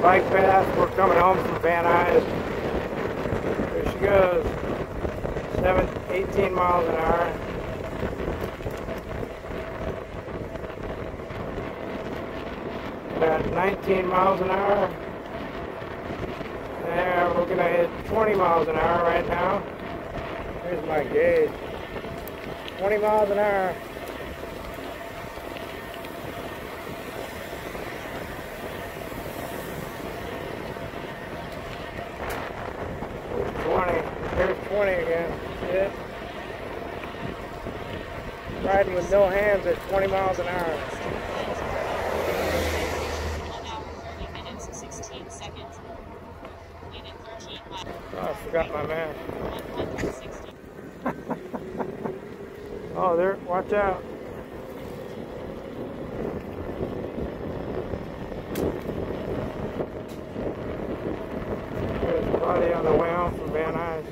bike path. We're coming home from VanNuys. There she goes. 18 miles an hour. At 19 miles an hour. And we're going to hit 20 miles an hour right now. Here's my gauge. 20 miles an hour. Here's 20 again. See it? Riding with no hands at 20 miles an hour. 30 minutes, 16 seconds. Minute 13 miles. Oh, I forgot my man. Oh, there, watch out. There's a body on the way home from VanNuys.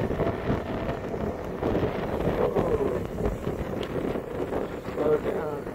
Slow down.